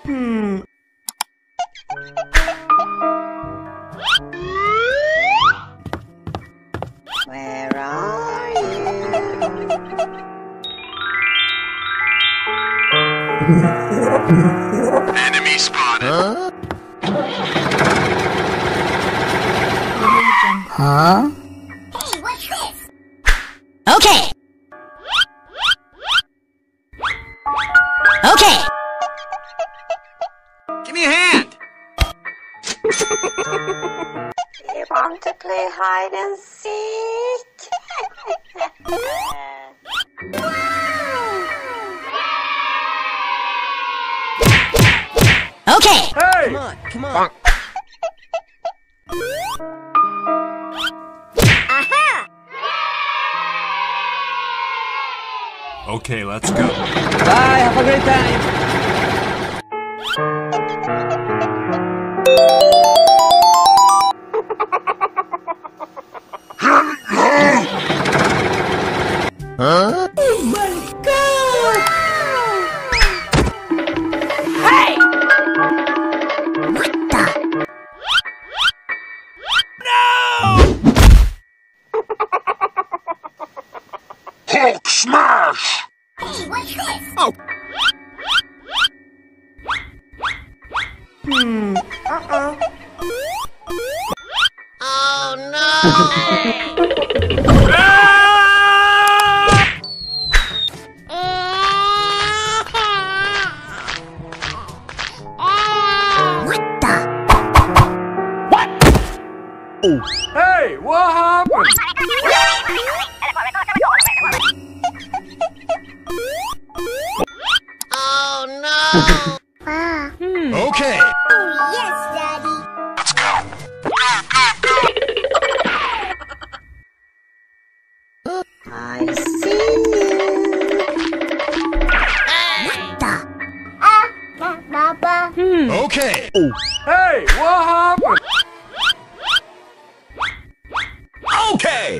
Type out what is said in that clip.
Where are you? Enemy spotted. Huh? Hey, what's this? Okay. Okay. Give me a hand. You want to play hide and seek? Okay. Hey! Come on. Aha! Okay, let's go. Bye, have a great time. Huh? Oh my God! Hey! What the? Hulk smash! Hey, what's this? Oh. Uh-oh. What the? Hey, what happened? Okay. Oh, yes, Daddy. Let's go. I see you. What the? Papa. Okay. Hey, what happened? Okay.